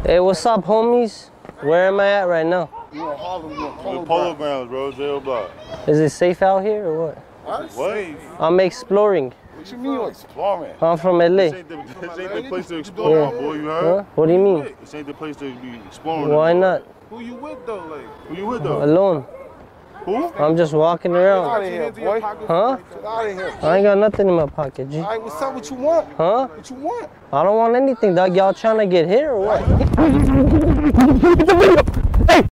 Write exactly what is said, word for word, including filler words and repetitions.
Hey, what's up, homies? Where am I at right now? You in Harlem, you in Polo, Polo Grounds, bro. Jail block. Is it safe out here or what? What? What? I'm exploring. What you mean you exploring? I'm from L A. This ain't the, this ain't the place to explore, Yeah. my boy. You heard? Huh? What do you mean? This ain't the place to be exploring. Why not? Who you with though? Like, Who you with though? Alone. Who? I'm just walking get out around. of here, boy. Huh? Get out of here. I ain't got nothing in my pocket, G. All right, what's up? What you want? Huh? What you want? I don't want anything, dog. Y'all trying to get here or what?